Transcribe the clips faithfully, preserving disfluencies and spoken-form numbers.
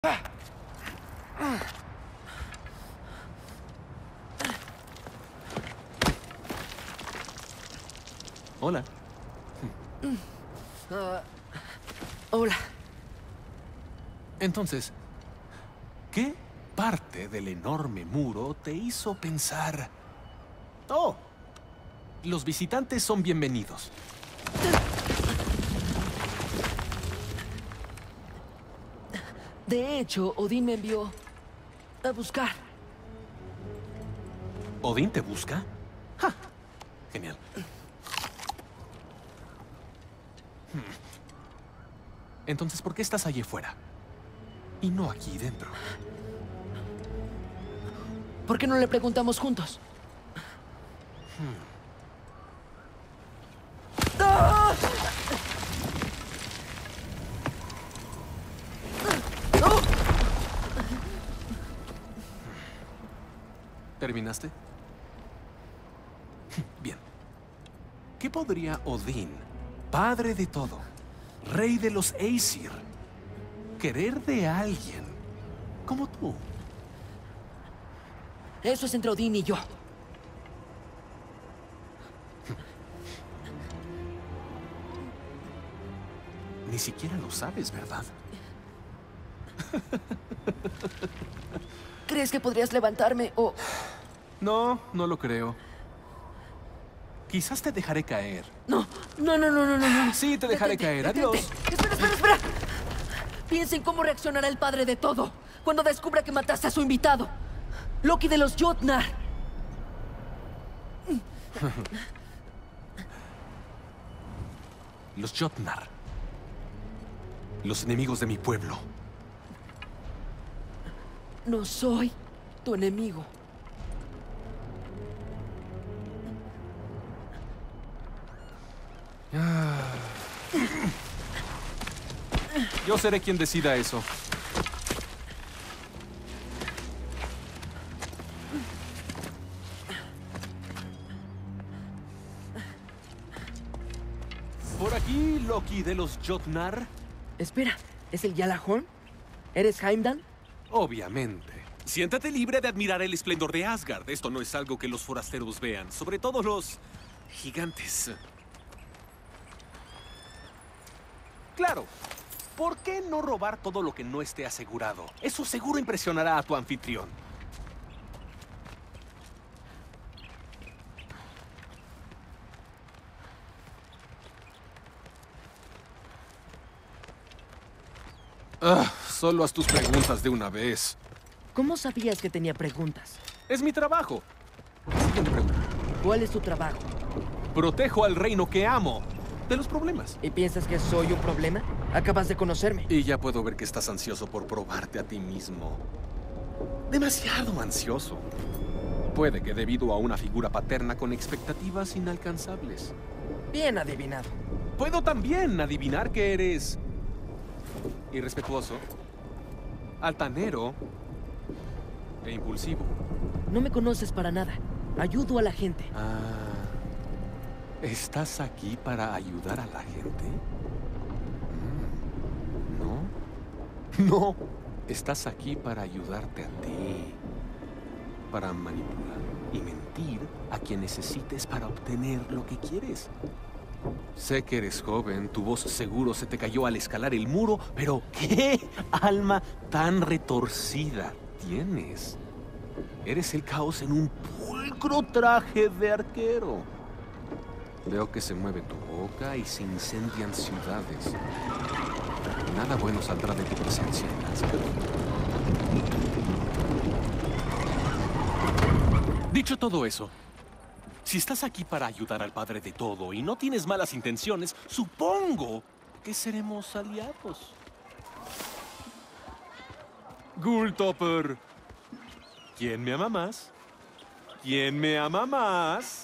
Hola. Uh, hola. Entonces, ¿qué parte del enorme muro te hizo pensar... Oh, los visitantes son bienvenidos? De hecho, Odín me envió a buscar. ¿Odín te busca? ¡Ja! Genial. Entonces, ¿por qué estás allí fuera? Y no aquí dentro. ¿Por qué no le preguntamos juntos? Hmm. ¡Ah! ¡Oh! ¿Terminaste? Bien. ¿Qué podría Odín, padre de todo, rey de los Aesir, querer de alguien como tú? Eso es entre Odín y yo. Ni siquiera lo sabes, ¿verdad? ¿Crees que podrías levantarme o...? No, no lo creo. Quizás te dejaré caer. No, no, no, no, no, no, no. Sí, te dejaré Detente, caer. detente. Adiós. Espera, espera, espera. Piensa en cómo reaccionará el padre de todo cuando descubra que mataste a su invitado. Loki de los Jotnar. Los Jotnar. Los enemigos de mi pueblo. No soy tu enemigo. Yo seré quien decida eso. Por aquí, Loki de los Jotnar. Espera, ¿es el Gjallarhorn? ¿Eres Heimdall? Obviamente. Siéntate libre de admirar el esplendor de Asgard. Esto no es algo que los forasteros vean, sobre todo los gigantes. Claro. ¿Por qué no robar todo lo que no esté asegurado? Eso seguro impresionará a tu anfitrión. Ah, solo haz tus preguntas de una vez. ¿Cómo sabías que tenía preguntas? Es mi trabajo. Siguiente pregunta. ¿Cuál es tu trabajo? Protejo al reino que amo de los problemas. ¿Y piensas que soy un problema? Acabas de conocerme. Y ya puedo ver que estás ansioso por probarte a ti mismo. Demasiado ansioso. Puede que debido a una figura paterna con expectativas inalcanzables. Bien adivinado. Puedo también adivinar que eres... irrespetuoso, altanero e impulsivo. No me conoces para nada. Ayudo a la gente. Ah, ¿estás aquí para ayudar a la gente? Mm, ¿no? No, estás aquí para ayudarte a ti. Para manipular y mentir a quien necesites para obtener lo que quieres. Sé que eres joven, tu voz seguro se te cayó al escalar el muro, pero ¿qué alma tan retorcida tienes? Eres el caos en un pulcro traje de arquero. Veo que se mueve tu boca y se incendian ciudades. Nada bueno saldrá de tu presencia en Asgard. Dicho todo eso, si estás aquí para ayudar al padre de todo y no tienes malas intenciones, supongo que seremos aliados. Gulltoppr, ¿quién me ama más? ¿Quién me ama más?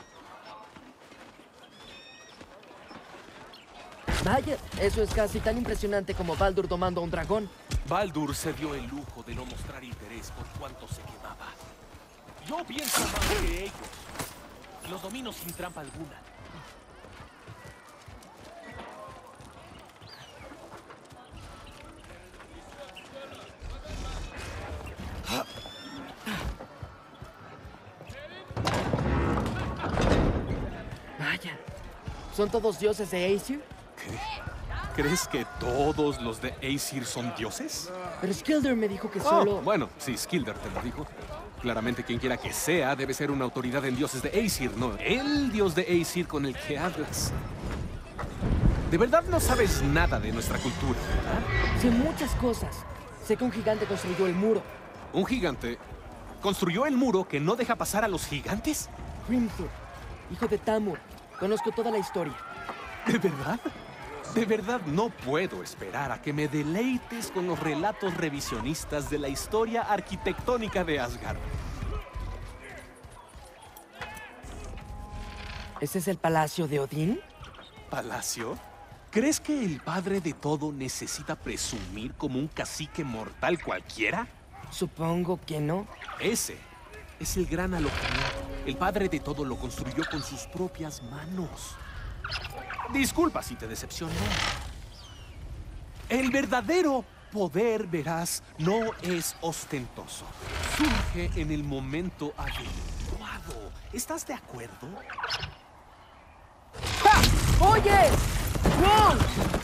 Vaya, eso es casi tan impresionante como Baldur domando a un dragón. Baldur se dio el lujo de no mostrar interés por cuánto se quemaba. Yo pienso más que ellos. Los domino sin trampa alguna. ¿Son todos dioses de Aesir? ¿Qué? ¿Crees que todos los de Aesir son dioses? Pero Skilder me dijo que Oh, solo... bueno, sí, Skilder te lo dijo. Claramente quien quiera que sea debe ser una autoridad en dioses de Aesir, no el dios de Aesir con el que hablas. De verdad no sabes nada de nuestra cultura, ¿verdad? Sé muchas cosas. Sé que un gigante construyó el muro. ¿Un gigante construyó el muro que no deja pasar a los gigantes? Hrimthur, hijo de Tamur. Conozco toda la historia. ¿De verdad? De verdad no puedo esperar a que me deleites con los relatos revisionistas de la historia arquitectónica de Asgard. ¿Ese es el palacio de Odín? ¿Palacio? ¿Crees que el padre de todo necesita presumir como un cacique mortal cualquiera? Supongo que no. Ese es el gran alojamiento. El padre de todo lo construyó con sus propias manos. Disculpa si te decepcionó. El verdadero poder, verás, no es ostentoso. Surge en el momento adecuado. ¿Estás de acuerdo? ¡Ja! ¡Oye! ¡Wow!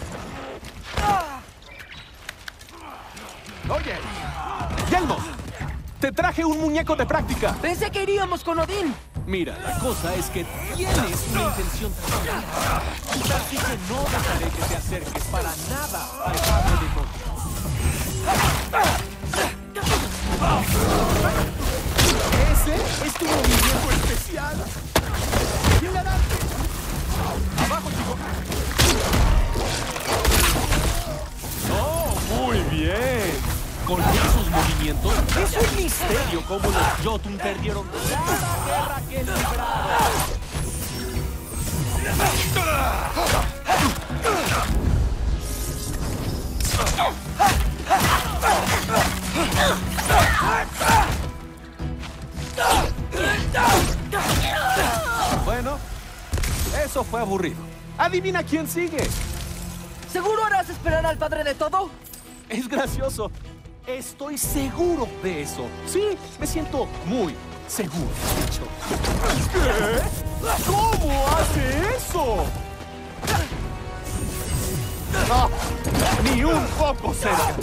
Oye, Yelmo, te traje un muñeco de práctica. Pensé que iríamos con Odín. Mira, la cosa es que tienes una intención traicionera. Así que no dejaré que te acerques para nada al padre de todo. ¿Ese es tu movimiento especial? ¡Bien adelante! ¡Abajo, chico! ¡Oh, muy bien! Con esos movimientos, es un misterio cómo los Jotun perdieron cada guerra que libraron. Bueno, eso fue aburrido. Adivina quién sigue. ¿Seguro harás esperar al padre de todo? Es gracioso. Estoy seguro de eso. Sí, me siento muy seguro, de hecho. ¿Qué? ¿Cómo hace eso? No, ni un poco cerca.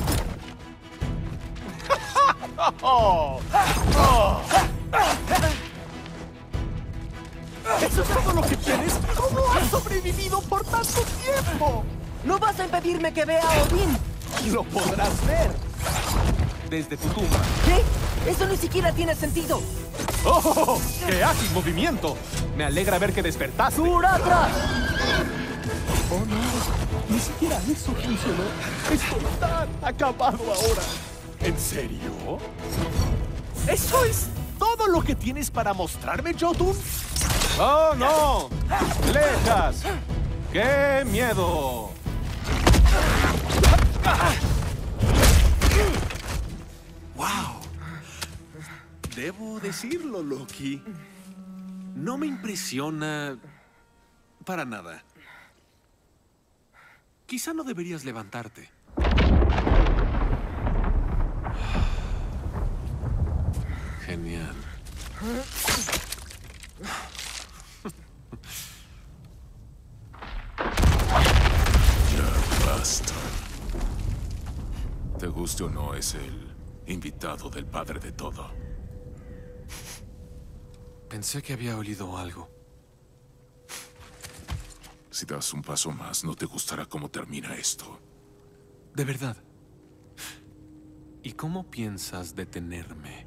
¿Eso es todo lo que tienes? ¿Cómo has sobrevivido por tanto tiempo? ¿No vas a impedirme que vea a Odín? Lo podrás ver desde tu tumba. ¿Qué? Eso ni siquiera tiene sentido. ¡Oh! ¡Qué ágil movimiento! Me alegra ver que despertaste. ¡Suratra! ¡Oh, no! Ni siquiera eso funcionó. Estoy tan acabado ahora. ¿En serio? ¿Eso es todo lo que tienes para mostrarme, Jotun? ¡Oh, no! ¡Flechas! ¡Qué miedo! ¡Wow! Debo decirlo, Loki. No me impresiona para nada. Quizá no deberías levantarte. Genial. Ya basta. Te guste o no, es el invitado del padre de todo. Pensé que había olido algo. Si das un paso más, no te gustará cómo termina esto. De verdad. ¿Y cómo piensas detenerme?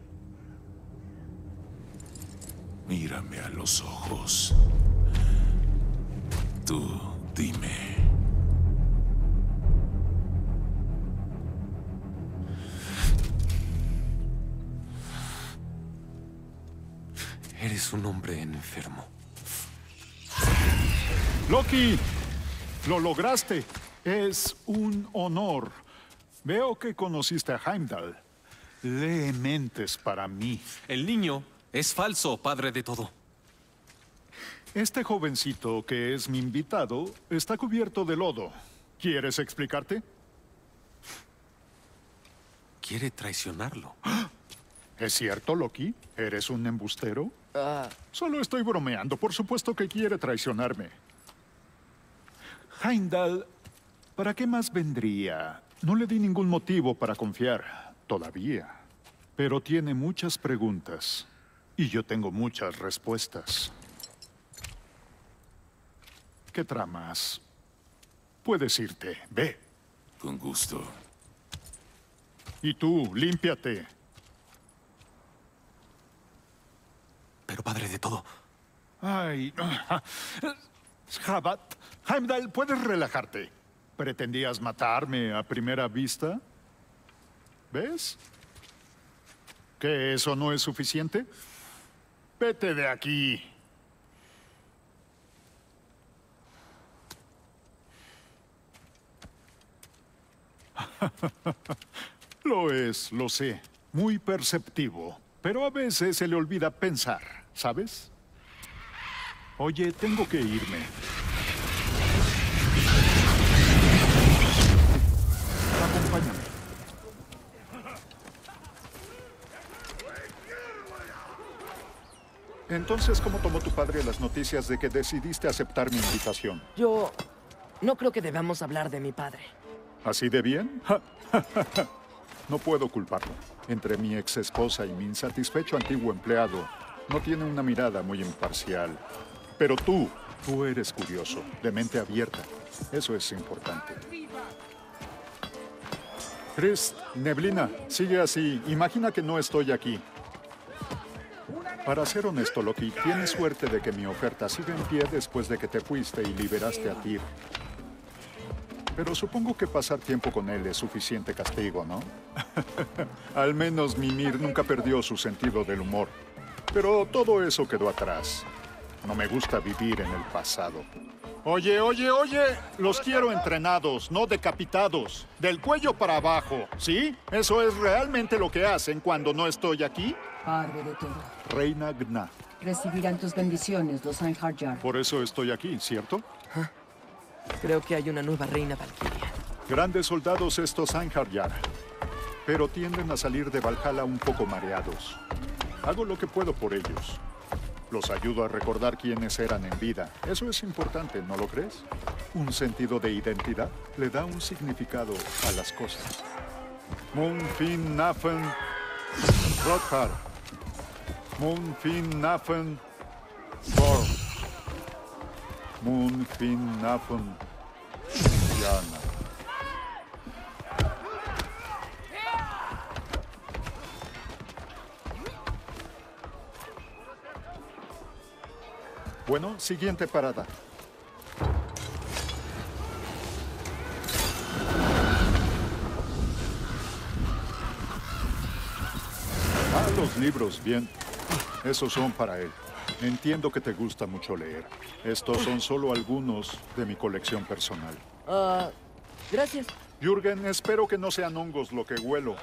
Mírame a los ojos. Tú, dime. Eres un hombre enfermo. Loki, lo lograste. Es un honor. Veo que conociste a Heimdall. Lee mentes para mí. El niño es falso, padre de todo. Este jovencito que es mi invitado está cubierto de lodo. ¿Quieres explicarte? Quiere traicionarlo. ¿Es cierto, Loki? ¿Eres un embustero? Ah, Solo estoy bromeando. Por supuesto que quiere traicionarme. Heimdall, ¿para qué más vendría? No le di ningún motivo para confiar, todavía. Pero tiene muchas preguntas. Y yo tengo muchas respuestas. ¿Qué tramas? Puedes irte, ve. Con gusto. Y tú, límpiate. Pero padre de todo... Ay... Jabat, Heimdall, ¿puedes relajarte? ¿Pretendías matarme a primera vista? ¿Ves? ¿Que eso no es suficiente? Vete de aquí. Lo es, lo sé. Muy perceptivo. Pero a veces se le olvida pensar, ¿sabes? Oye, tengo que irme. Acompáñame. Entonces, ¿cómo tomó tu padre las noticias de que decidiste aceptar mi invitación? Yo no creo que debamos hablar de mi padre. ¿Así de bien? No puedo culparlo. Entre mi ex esposa y mi insatisfecho antiguo empleado, no tiene una mirada muy imparcial. Pero tú, tú eres curioso, de mente abierta. Eso es importante. Chris, Neblina, sigue así. Imagina que no estoy aquí. Para ser honesto, Loki, tienes suerte de que mi oferta siga en pie después de que te fuiste y liberaste a Tyr. Pero supongo que pasar tiempo con él es suficiente castigo, ¿no? Al menos Mimir nunca perdió su sentido del humor. Pero todo eso quedó atrás. No me gusta vivir en el pasado. Oye, oye, oye, los quiero entrenados, no decapitados. Del cuello para abajo, ¿sí? ¿Eso es realmente lo que hacen cuando no estoy aquí? Padre de todo. Reina Gna. Recibirán tus bendiciones, los Einherjar. Por eso estoy aquí, ¿cierto? Creo que hay una nueva reina Valkyria. Grandes soldados estos Einherjar, pero tienden a salir de Valhalla un poco mareados. Hago lo que puedo por ellos. Los ayudo a recordar quiénes eran en vida. Eso es importante, ¿no lo crees? Un sentido de identidad le da un significado a las cosas. Munfin Nafen Rothar. Munfin Nafen Borg. Munfin Nafen Yana. Bueno, siguiente parada. Ah, los libros, bien. Esos son para él. Entiendo que te gusta mucho leer. Estos son solo algunos de mi colección personal. Ah, gracias. Jürgen, espero que no sean hongos lo que huelo.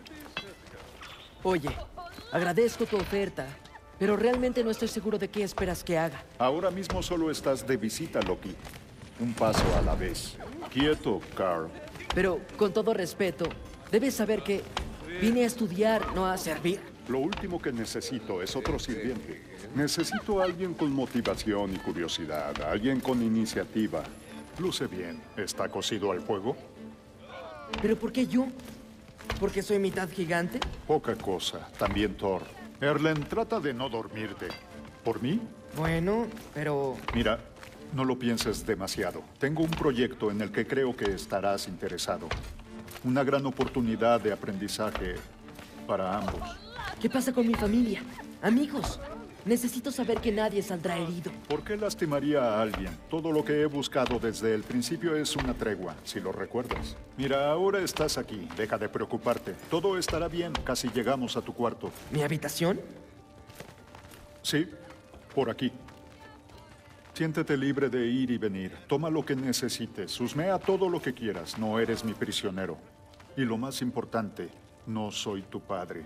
Oye, agradezco tu oferta, pero realmente no estoy seguro de qué esperas que haga. Ahora mismo solo estás de visita, Loki. Un paso a la vez. Quieto, Carl. Pero, con todo respeto, debes saber que vine a estudiar, no a servir. Lo último que necesito es otro sirviente. Necesito a alguien con motivación y curiosidad, alguien con iniciativa. Luce bien. ¿Está cocido al fuego? ¿Pero por qué yo? ¿Porque soy mitad gigante? Poca cosa. También Thor. Erlen, trata de no dormirte. ¿Por mí? Bueno, pero... Mira, no lo pienses demasiado. Tengo un proyecto en el que creo que estarás interesado. Una gran oportunidad de aprendizaje para ambos. ¿Qué pasa con mi familia? Amigos. Necesito saber que nadie saldrá herido. ¿Por qué lastimaría a alguien? Todo lo que he buscado desde el principio es una tregua, si lo recuerdas. Mira, ahora estás aquí. Deja de preocuparte. Todo estará bien. Casi llegamos a tu cuarto. ¿Mi habitación? Sí, por aquí. Siéntete libre de ir y venir. Toma lo que necesites. Husmea todo lo que quieras. No eres mi prisionero. Y lo más importante, no soy tu padre.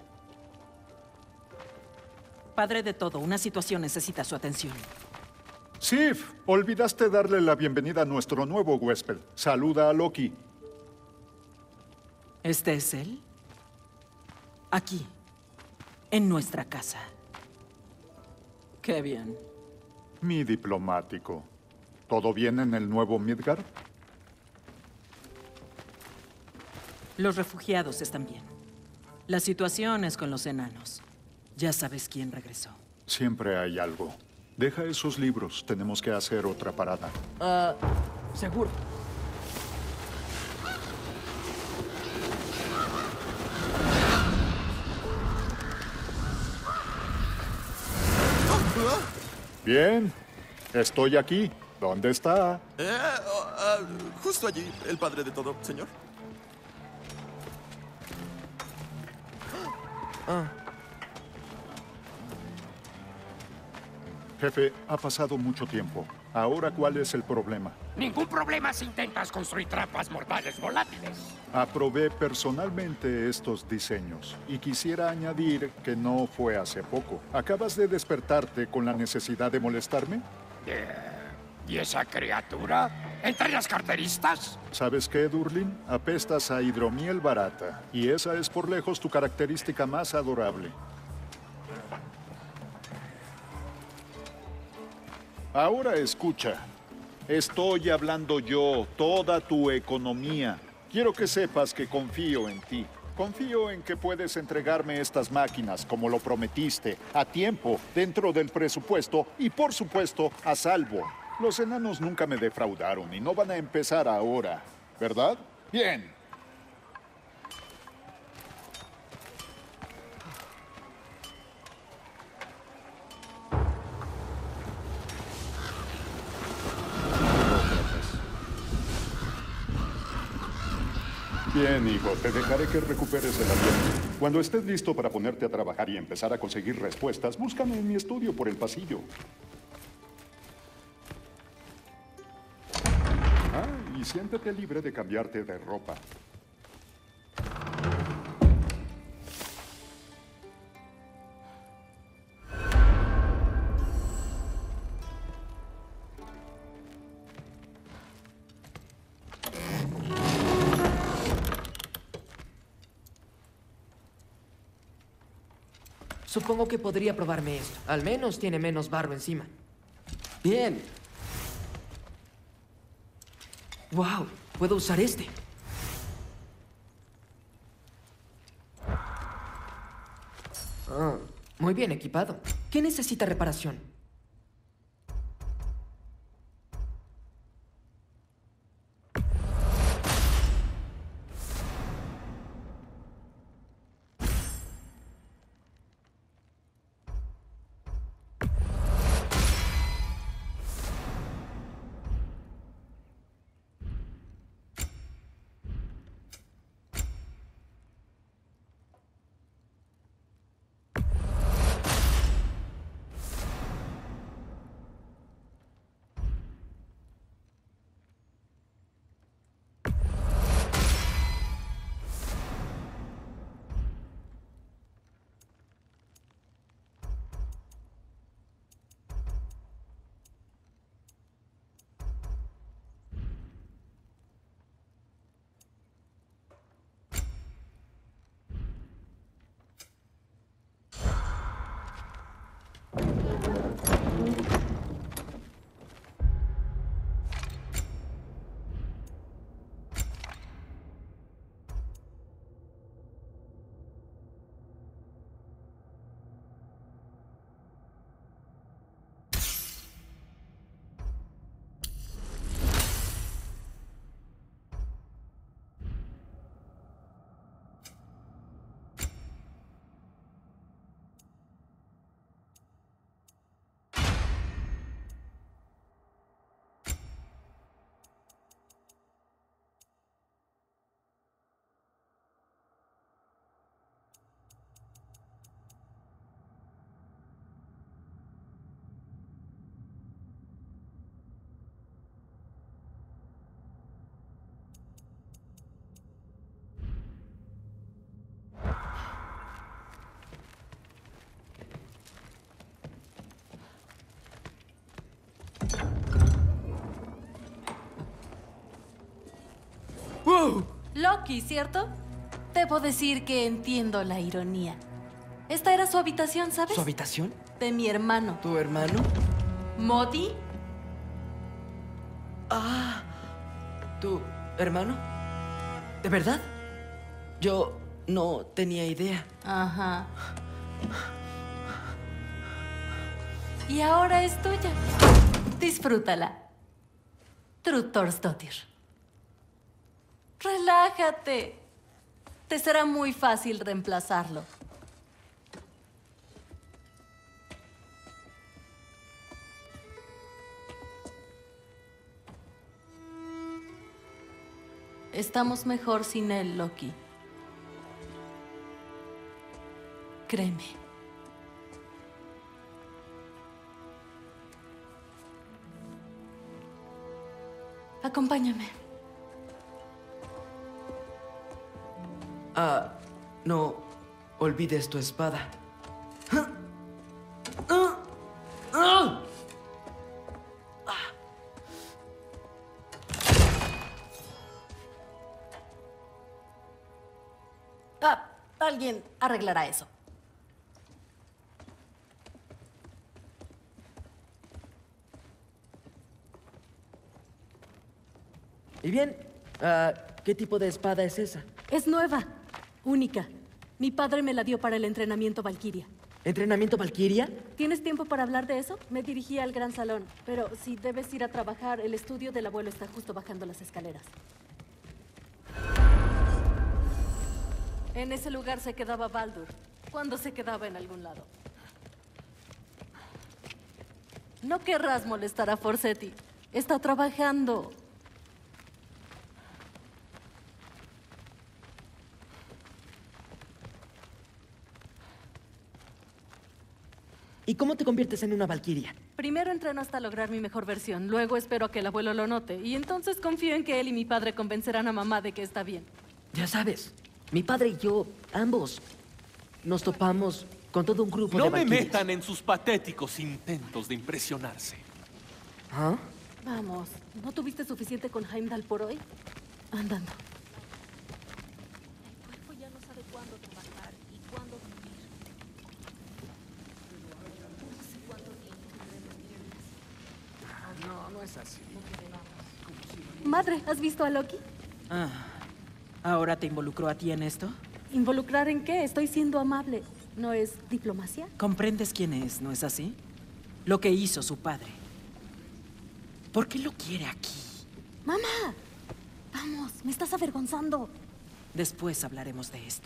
Padre de todo, una situación necesita su atención. Sif, olvidaste darle la bienvenida a nuestro nuevo huésped. Saluda a Loki. ¿Este es él? Aquí, en nuestra casa. Qué bien. Mi diplomático. ¿Todo bien en el nuevo Midgard? Los refugiados están bien. La situación es con los enanos. Ya sabes quién regresó. Siempre hay algo. Deja esos libros. Tenemos que hacer otra parada. Ah, seguro. Bien. Estoy aquí. ¿Dónde está? Eh, oh, ah, justo allí, el padre de todo, señor. Jefe, ha pasado mucho tiempo. Ahora, ¿cuál es el problema? Ningún problema si intentas construir trampas mortales volátiles. Aprobé personalmente estos diseños y quisiera añadir que no fue hace poco. ¿Acabas de despertarte con la necesidad de molestarme? Eh, ¿Y esa criatura? ¿Entre las carteristas? ¿Sabes qué, Durlin? Apestas a hidromiel barata y esa es por lejos tu característica más adorable. Ahora escucha. Estoy hablando yo, toda tu economía. Quiero que sepas que confío en ti. Confío en que puedes entregarme estas máquinas como lo prometiste, a tiempo, dentro del presupuesto y, por supuesto, a salvo. Los enanos nunca me defraudaron y no van a empezar ahora, ¿verdad? Bien. Bien, hijo, te dejaré que recuperes el avión. Cuando estés listo para ponerte a trabajar y empezar a conseguir respuestas, búscame en mi estudio por el pasillo. Ah, y siéntete libre de cambiarte de ropa. Supongo que podría probarme esto. Al menos tiene menos barro encima. Bien. Wow, puedo usar este. Ah, muy bien equipado. ¿Qué necesita reparación? ¡Wow! Loki, ¿cierto? Debo decir que entiendo la ironía. Esta era su habitación, ¿sabes? ¿Su habitación? De mi hermano. ¿Tu hermano? ¿Modi? Ah, ¿tu hermano? ¿De verdad? Yo no tenía idea. Ajá. Y ahora es tuya. Disfrútala. Trutorsdottir. Relájate. Te será muy fácil reemplazarlo. Estamos mejor sin él, Loki. Créeme. Acompáñame. Ah, no olvides tu espada. Ah, alguien arreglará eso. Y bien, ah, ¿qué tipo de espada es esa? Es nueva, única. Mi padre me la dio para el entrenamiento Valkyria. ¿Entrenamiento Valkyria? ¿Tienes tiempo para hablar de eso? Me dirigí al gran salón, pero si debes ir a trabajar, el estudio del abuelo está justo bajando las escaleras. En ese lugar se quedaba Baldur, cuando se quedaba en algún lado. No querrás molestar a Forseti. Está trabajando. ¿Y cómo te conviertes en una valquiria? Primero entreno hasta lograr mi mejor versión, luego espero a que el abuelo lo note, y entonces confío en que él y mi padre convencerán a mamá de que está bien. Ya sabes, mi padre y yo, ambos, nos topamos con todo un grupo no de me valquirias. metan en sus patéticos intentos de impresionarse. ¿Ah? Vamos, ¿no tuviste suficiente con Heimdall por hoy? Andando. El cuerpo ya no sabe cuándo trabajar y cuándo dormir. No sé cuánto tiempo tendremos piernas. No, no es así. Madre, ¿has visto a Loki? Ah, ¿ahora te involucró a ti en esto? ¿Involucrar en qué? Estoy siendo amable. ¿No es diplomacia? Comprendes quién es, ¿no es así? Lo que hizo su padre. ¿Por qué lo quiere aquí? ¡Mamá! Vamos, me estás avergonzando. Después hablaremos de esto.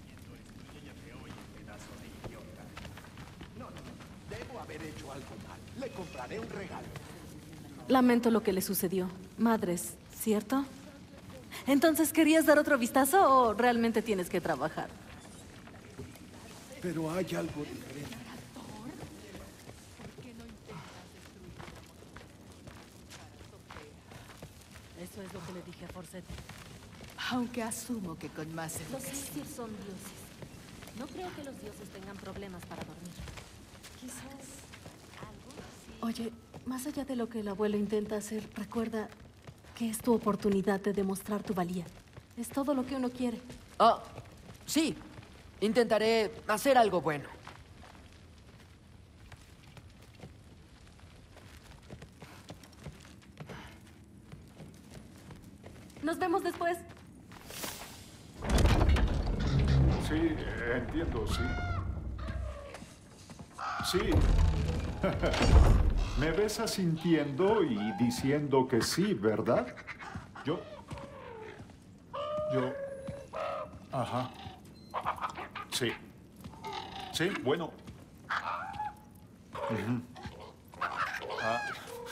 No, no, debo haber hecho algo mal. Le compraré un regalo. Lamento lo que le sucedió. Madres, ¿cierto? Entonces, ¿querías dar otro vistazo o realmente tienes que trabajar? Pero hay algo diferente. Eso es lo que le dije a Forseti. Aunque asumo que con más Los educación. Aesir son dioses. No creo que los dioses tengan problemas para dormir. Quizás algo así. Oye, más allá de lo que el abuelo intenta hacer, recuerda que es tu oportunidad de demostrar tu valía. Es todo lo que uno quiere. Ah, sí. Intentaré hacer algo bueno. Nos vemos después. Sí, eh, entiendo, sí. Sí. Me ves asintiendo y diciendo que sí, ¿verdad? Yo... Yo... Ajá. Sí. Sí, bueno. Ujú. Ah.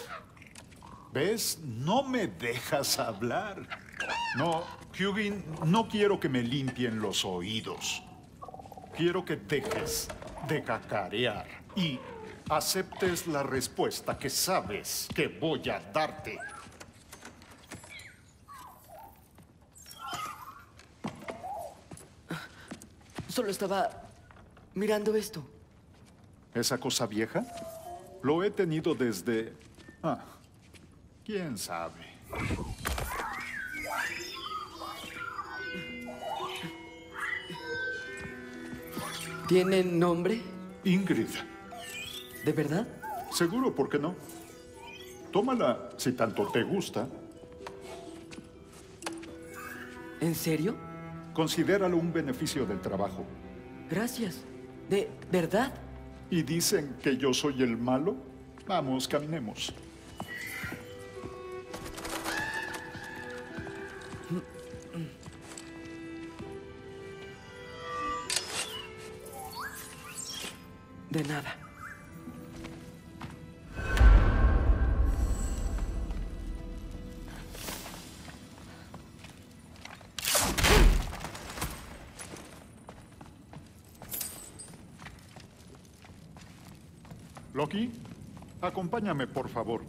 ¿Ves? No me dejas hablar. No, Hugin, no quiero que me limpien los oídos. Quiero que dejes de cacarear y aceptes la respuesta que sabes que voy a darte. Solo estaba mirando esto. ¿Esa cosa vieja? Lo he tenido desde... Ah, quién sabe. ¿Tiene nombre? Ingrid. ¿De verdad? Seguro, ¿por qué no? tómala si tanto te gusta. ¿En serio? Considéralo un beneficio del trabajo. Gracias. ¿De verdad? ¿Y dicen que yo soy el malo? Vamos, caminemos. De nada. Loki, acompáñame, por favor.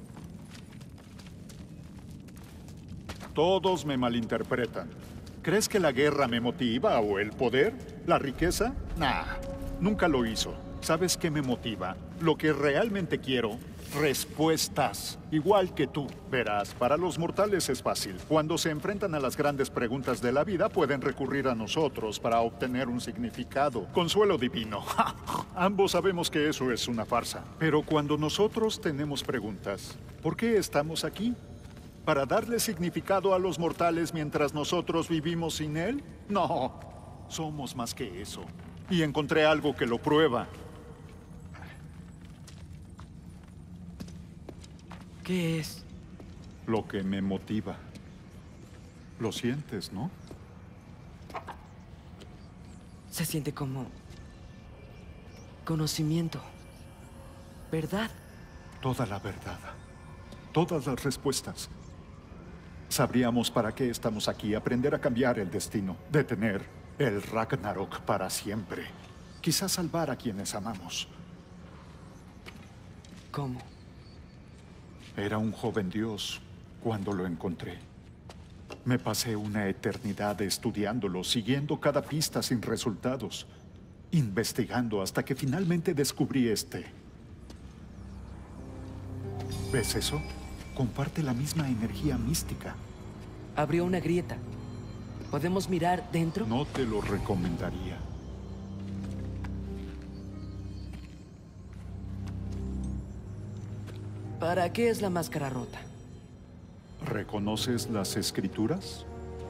Todos me malinterpretan. ¿Crees que la guerra me motiva o el poder? ¿La riqueza? Nah, nunca lo hizo. ¿Sabes qué me motiva? Lo que realmente quiero, respuestas. Igual que tú. Verás, para los mortales es fácil. Cuando se enfrentan a las grandes preguntas de la vida, pueden recurrir a nosotros para obtener un significado. Consuelo divino. Ambos sabemos que eso es una farsa. Pero cuando nosotros tenemos preguntas, ¿por qué estamos aquí? ¿Para darle significado a los mortales mientras nosotros vivimos sin él? No, somos más que eso. Y encontré algo que lo prueba. ¿Qué es? Lo que me motiva. Lo sientes, ¿no? Se siente como conocimiento. ¿Verdad? Toda la verdad. Todas las respuestas. Sabríamos para qué estamos aquí. Aprender a cambiar el destino. Detener el Ragnarok para siempre. Quizás salvar a quienes amamos. ¿Cómo? Era un joven dios cuando lo encontré. Me pasé una eternidad estudiándolo, siguiendo cada pista sin resultados, investigando hasta que finalmente descubrí este. ¿Ves eso? Comparte la misma energía mística. Abrió una grieta. ¿Podemos mirar dentro? No te lo recomendaría. ¿Para qué es la máscara rota? ¿Reconoces las escrituras?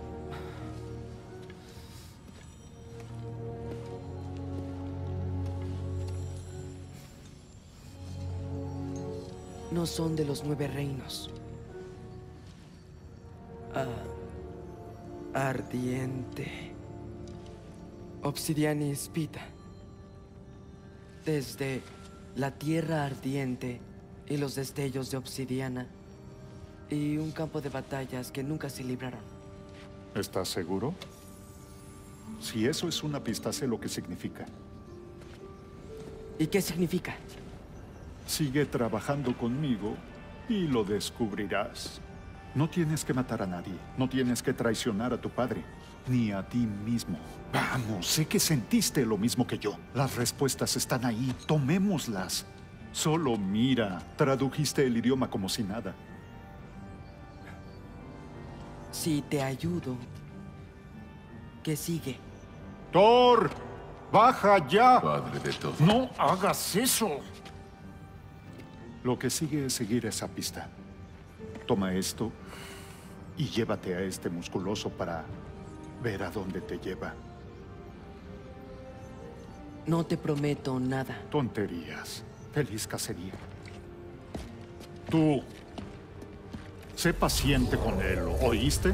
No son de los nueve reinos. Ah, ardiente. Obsidianis Pita. Desde la tierra ardiente y los destellos de obsidiana y un campo de batallas que nunca se libraron. ¿Estás seguro? Si eso es una pista, sé lo que significa. ¿Y qué significa? Sigue trabajando conmigo y lo descubrirás. No tienes que matar a nadie. No tienes que traicionar a tu padre, ni a ti mismo. Vamos, sé que sentiste lo mismo que yo. Las respuestas están ahí. Tomémoslas. Solo mira. Tradujiste el idioma como si nada. Si te ayudo, ¿qué sigue? ¡Thor! ¡Baja ya! Padre de todo. ¡No hagas eso! Lo que sigue es seguir esa pista. Toma esto y llévate a este musculoso para ver a dónde te lleva. No te prometo nada. Tonterías. Feliz cacería. Tú, sé paciente con él, ¿oíste?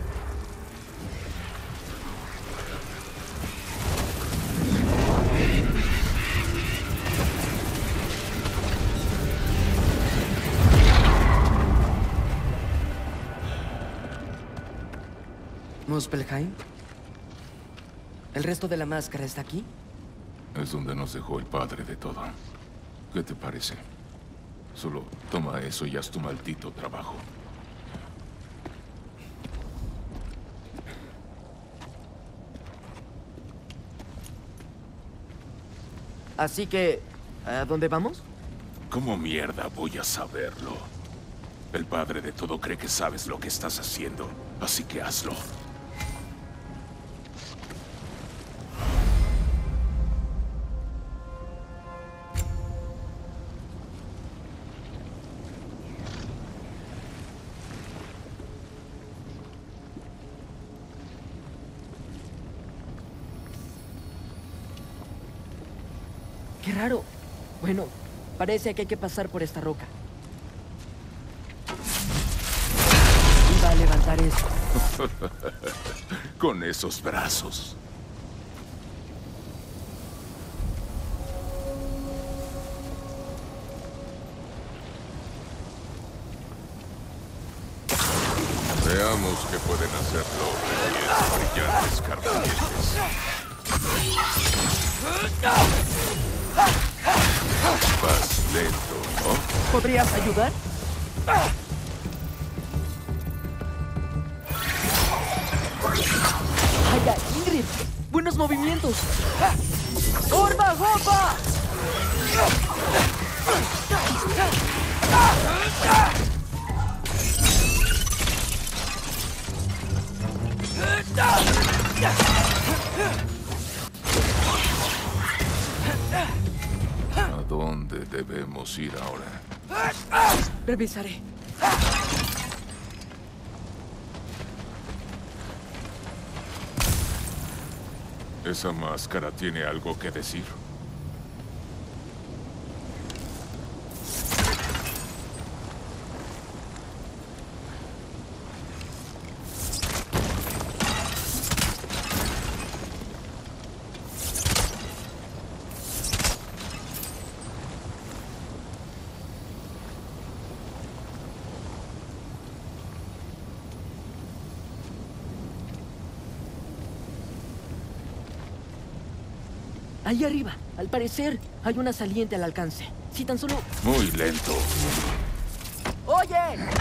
¿Muspelheim? ¿El resto de la máscara está aquí? Es donde nos dejó el padre de todo. ¿Qué te parece? Solo toma eso y haz tu maldito trabajo. Así que, ¿a dónde vamos? ¿Cómo mierda voy a saberlo? El padre de todo cree que sabes lo que estás haciendo, así que hazlo. Qué raro. Bueno, parece que hay que pasar por esta roca. Iba a levantar eso. Con esos brazos. Veamos qué pueden hacer los brillantes cardenales. Vas lento, ¿no? ¿Podrías ayudar? ¡Vaya, Ingrid! ¡Buenos movimientos! ¡Orba, Orba! ¿A dónde debemos ir ahora? Revisaré. ¿Esa máscara tiene algo que decir? Ahí arriba, al parecer, hay una saliente al alcance. Si tan solo... Muy lento. ¡Oye!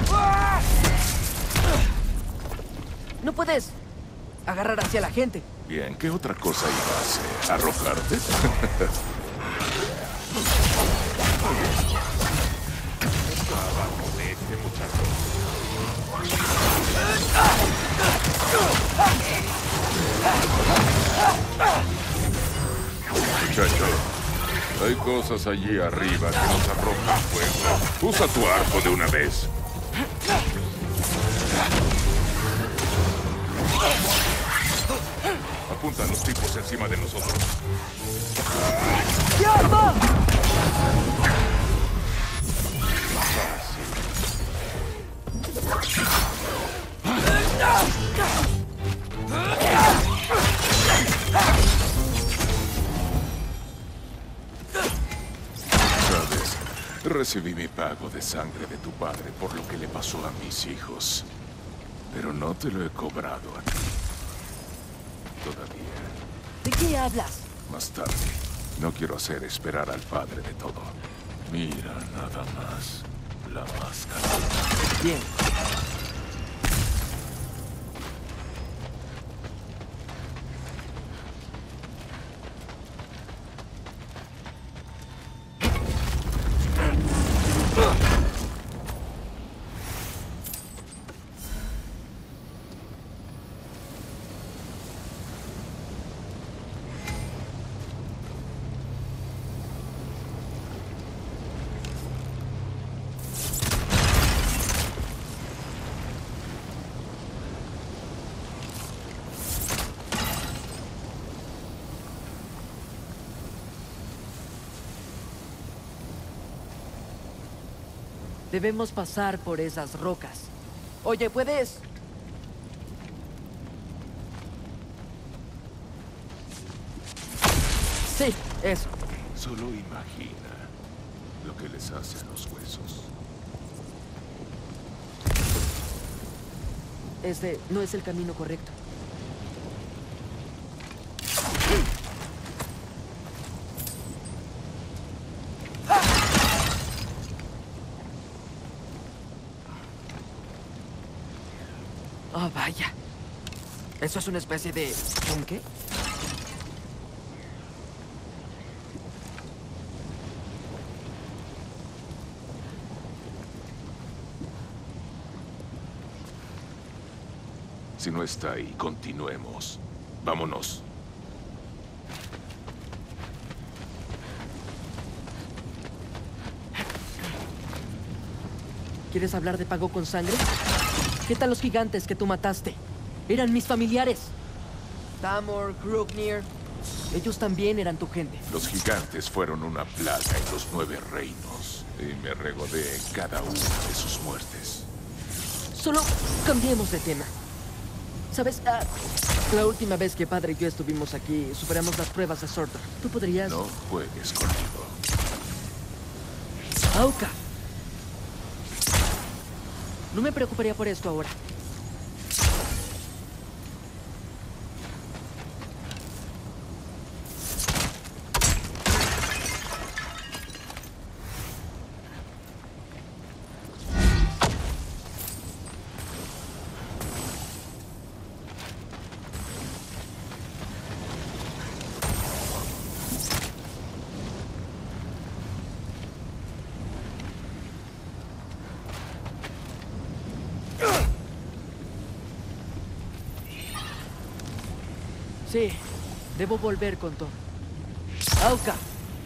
No puedes agarrar hacia la gente. Bien, ¿qué otra cosa iba a hacer? ¿Arrojarte? Abajo de este muchacho. Muchacho, hay cosas allí arriba que nos arrojan fuego. Usa tu arco de una vez. Apuntan los tipos encima de nosotros. ¡Llama! Sabes, recibí mi pago de sangre de tu padre por lo que le pasó a mis hijos. Pero no te lo he cobrado a ti. Todavía. ¿De qué hablas? Más tarde. No quiero hacer esperar al padre de todo. Mira, nada más. La máscara. Bien. Debemos pasar por esas rocas. Oye, ¿puedes? Sí, eso. Solo imagina lo que les hace a los huesos. Este no es el camino correcto. Oh, vaya. ¿Eso es una especie de... ¿un qué? Si no está ahí, continuemos. Vámonos. ¿Quieres hablar de pago con sangre? ¿Qué tal los gigantes que tú mataste? Eran mis familiares. Tamor, Gruknir, Ellos también eran tu gente. Los gigantes fueron una plaga en los nueve reinos. Y me regodé en cada una de sus muertes. Solo cambiemos de tema. ¿Sabes? Ah, la última vez que padre y yo estuvimos aquí, superamos las pruebas de Surtur. ¿Tú podrías...? No juegues conmigo. Auka. No me preocuparía por esto ahora. Sí, debo volver con Thor. ¡Auka!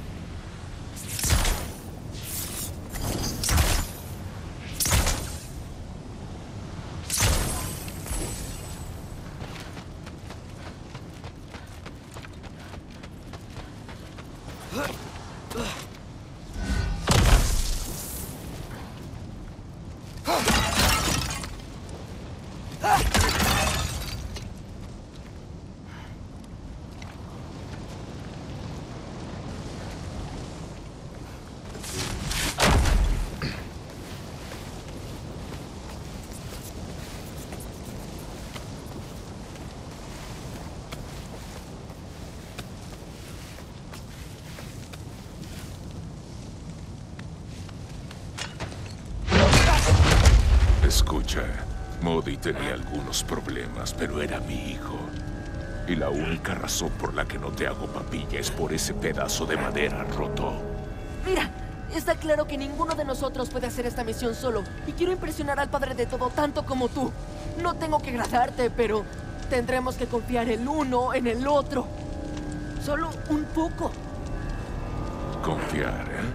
Escucha, Modi tenía algunos problemas, pero era mi hijo. Y la única razón por la que no te hago papilla es por ese pedazo de madera roto. Mira, está claro que ninguno de nosotros puede hacer esta misión solo. Y quiero impresionar al padre de todo tanto como tú. No tengo que agradarte, pero tendremos que confiar el uno en el otro. Solo un poco. Confiar, ¿eh?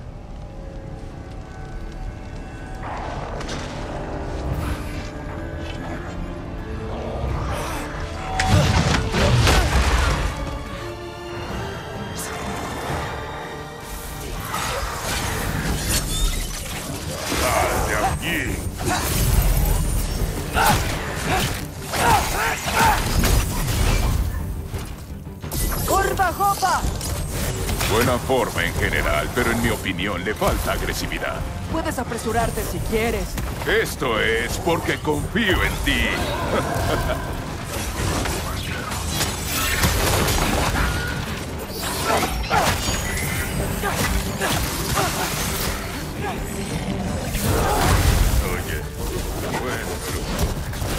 ¡Curva, Jopa! Buena forma en general, pero en mi opinión le falta agresividad. Puedes apresurarte si quieres. Esto es porque confío en ti. Oye, buen truco.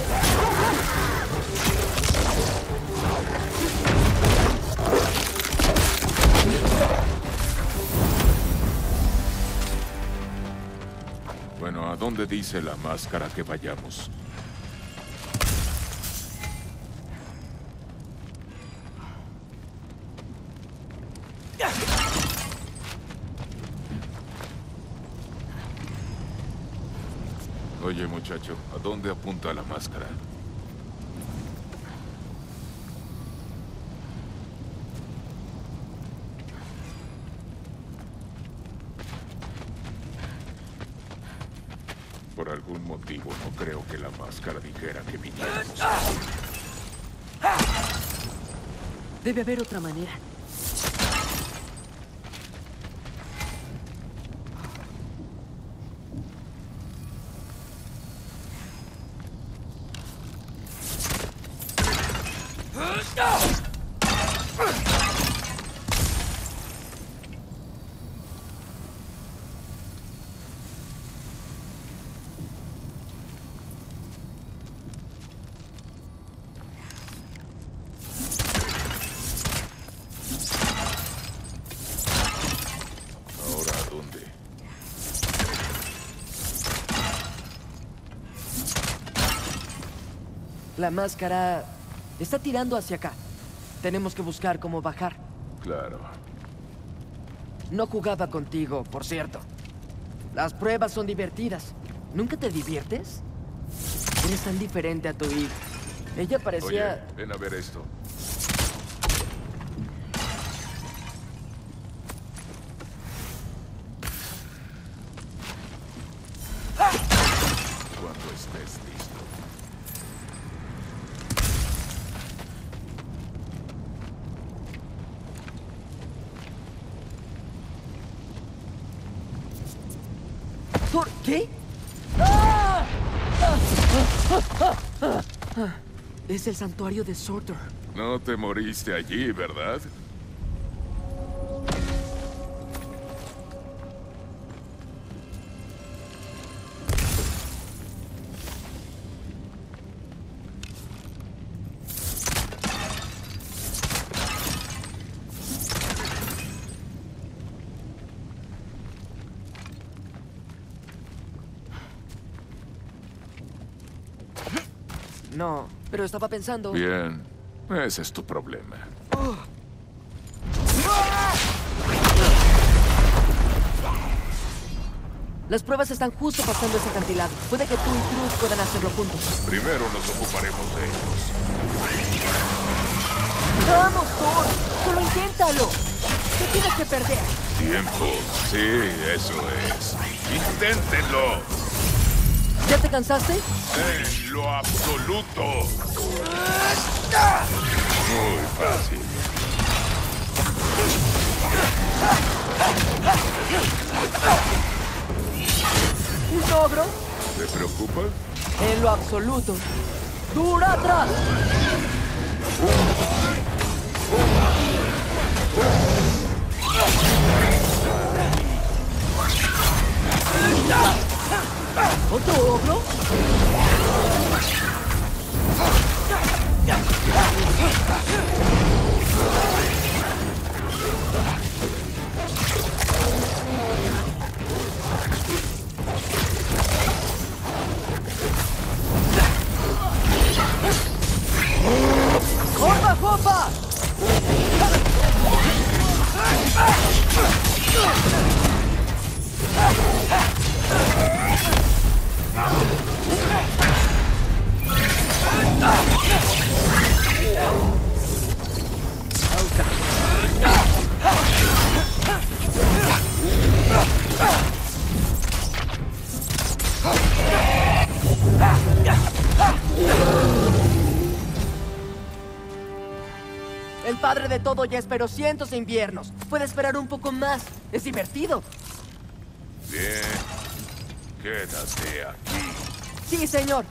Bueno, ¿a dónde dice la máscara que vayamos? Oye, muchacho, ¿a dónde apunta la máscara? Por algún motivo no creo que la máscara dijera que viniéramos. Debe haber otra manera. La máscara está tirando hacia acá. Tenemos que buscar cómo bajar. Claro. No jugaba contigo, por cierto. Las pruebas son divertidas. ¿Nunca te diviertes? Eres tan diferente a tu hija. Ella parecía... Oye, ven a ver esto. Thor, ¿qué? ¡Ah! Es el santuario de Surtur. No te moriste allí, ¿verdad? No, pero estaba pensando... Bien, ese es tu problema. Oh. Las pruebas están justo pasando ese acantilado. Puede que tú y Cruz puedan hacerlo juntos. Primero nos ocuparemos de ellos. ¡Vamos, Thor! ¡Solo inténtalo! ¿Qué tienes que perder? Tiempo. Sí, eso es. ¡Inténtenlo! ¿Ya te cansaste? En lo absoluto. Muy fácil. ¿Un logro? ¿Te preocupa? En lo absoluto. ¡Duratra! ¿Otro ogro? ¡Jopa, jopa! El padre de todo ya esperó cientos de inviernos. Puede esperar un poco más. Es divertido. Bien. Quédate aquí. Sí, señor.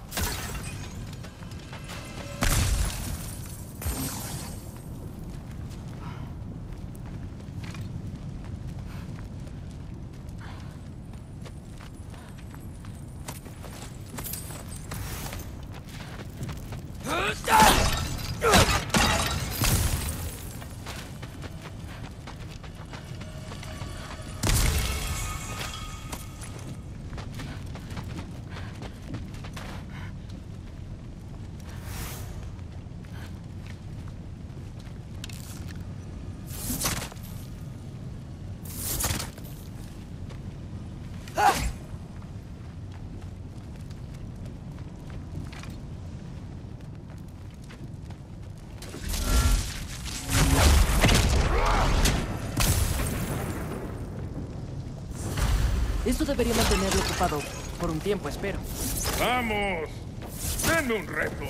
Esto debería mantenerlo ocupado por un tiempo, espero. ¡Vamos! ¡Denme un reto!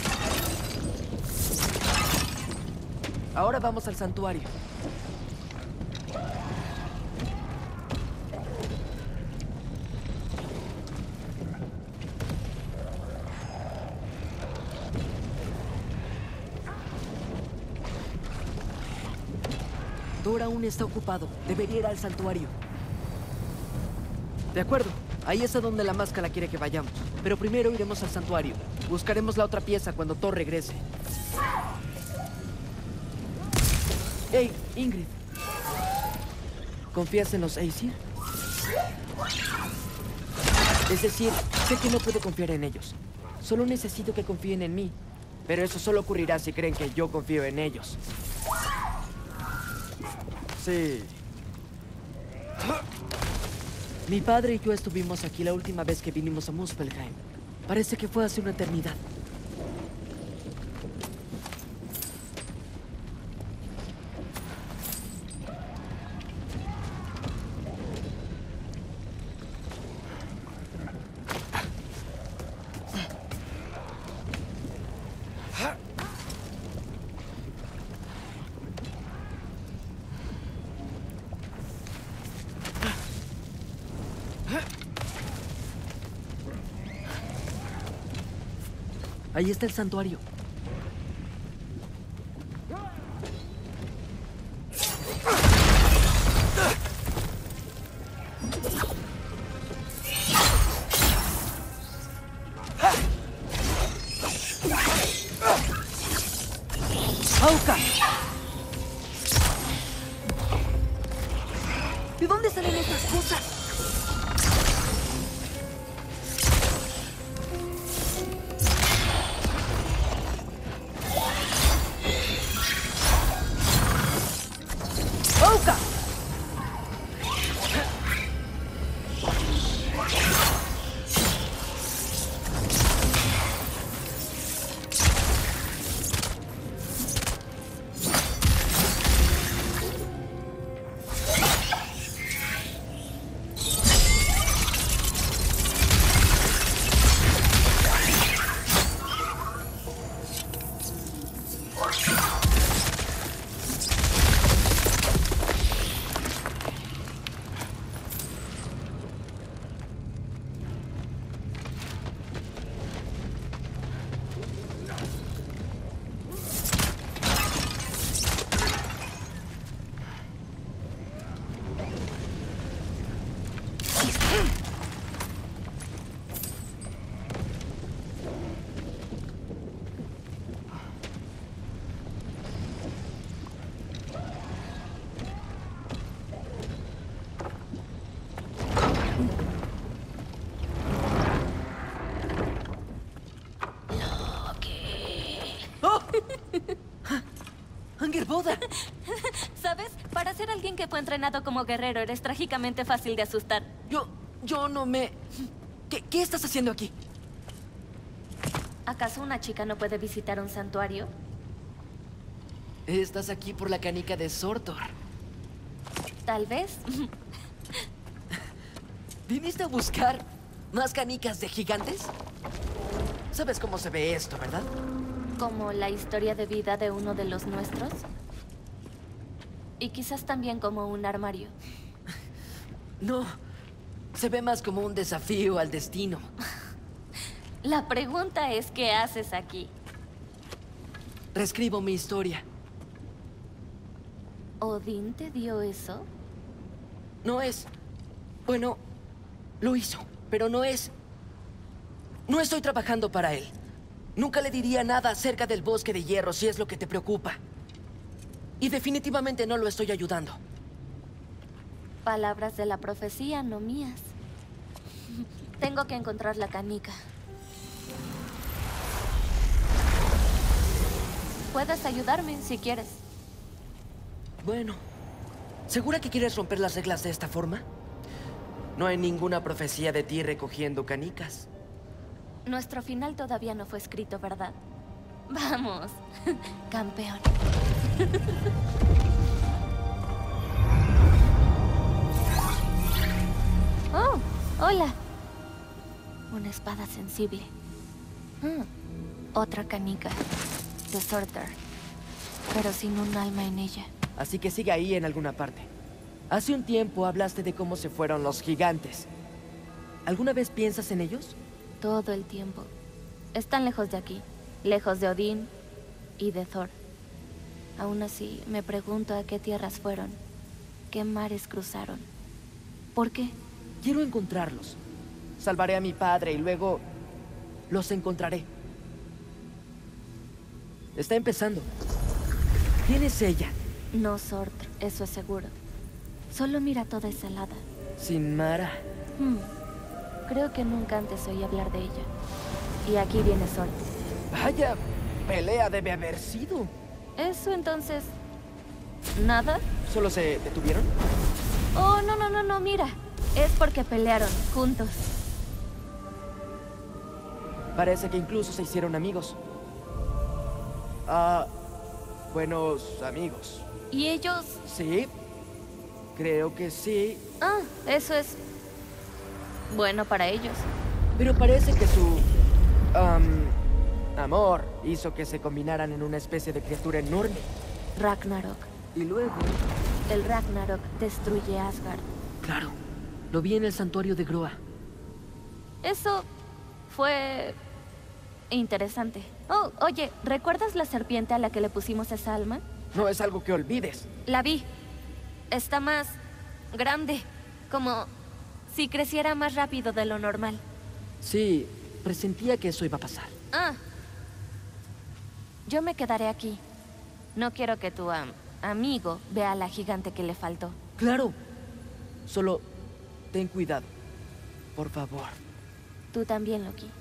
Ahora vamos al santuario. Thor aún está ocupado. Debería ir al santuario. De acuerdo. Ahí es a donde la máscara quiere que vayamos. Pero primero iremos al santuario. Buscaremos la otra pieza cuando Thor regrese. Hey, Ingrid. ¿Confías en los Aesir? Es decir, sé que no puedo confiar en ellos. Solo necesito que confíen en mí. Pero eso solo ocurrirá si creen que yo confío en ellos. Sí. Mi padre y yo estuvimos aquí la última vez que vinimos a Muspelheim. Parece que fue hace una eternidad. Ahí está el santuario. ¡Auca! ¿De dónde salen estas cosas? ¡Auca! Angerboda. ¿Sabes? Para ser alguien que fue entrenado como guerrero, eres trágicamente fácil de asustar. Yo... yo no me... ¿Qué, qué estás haciendo aquí? ¿Acaso una chica no puede visitar un santuario? Estás aquí por la canica de Surtur. Tal vez. ¿Viniste a buscar más canicas de gigantes? ¿Sabes cómo se ve esto, verdad? ¿Como la historia de vida de uno de los nuestros? Y quizás también como un armario. No, se ve más como un desafío al destino. La pregunta es, ¿qué haces aquí? Reescribo mi historia. ¿Odín te dio eso? No es... Bueno, lo hizo, pero no es... No estoy trabajando para él. Nunca le diría nada acerca del bosque de hierro si es lo que te preocupa. Y definitivamente no lo estoy ayudando. Palabras de la profecía, no mías. Tengo que encontrar la canica. Puedes ayudarme si quieres. Bueno, ¿segura que quieres romper las reglas de esta forma? No hay ninguna profecía de ti recogiendo canicas. Nuestro final todavía no fue escrito, ¿verdad? Vamos, campeón. Oh, hola. Una espada sensible. Mm, otra canica. De Surtur. Pero sin un alma en ella. Así que sigue ahí en alguna parte. Hace un tiempo hablaste de cómo se fueron los gigantes. ¿Alguna vez piensas en ellos? Todo el tiempo. Están lejos de aquí. Lejos de Odín y de Thor. Aún así, me pregunto a qué tierras fueron. ¿Qué mares cruzaron? ¿Por qué? Quiero encontrarlos. Salvaré a mi padre y luego... los encontraré. Está empezando. ¿Quién es ella? No Surtur, eso es seguro. Solo mira toda esa helada. Sin Mara. Hmm. Creo que nunca antes oí hablar de ella. Y aquí viene Surtur. Vaya pelea debe haber sido. ¿Eso entonces... nada? ¿Solo se detuvieron? Oh, no, no, no, no, mira. Es porque pelearon juntos. Parece que incluso se hicieron amigos. Ah, buenos amigos. ¿Y ellos? Sí, creo que sí. Ah, eso es... bueno para ellos. Pero parece que su... Um, amor hizo que se combinaran en una especie de criatura enorme. Ragnarok. Y luego... el Ragnarok destruye Asgard. Claro, lo vi en el santuario de Groa. Eso fue... Interesante. Oh, oye, ¿recuerdas la serpiente a la que le pusimos esa alma? No es algo que olvides. La vi. Está más grande. Como si creciera más rápido de lo normal. Sí, presentía que eso iba a pasar. Ah. Yo me quedaré aquí. No quiero que tu am, amigo vea a la gigante que le faltó. Claro. Solo ten cuidado. Por favor. Tú también, Loki.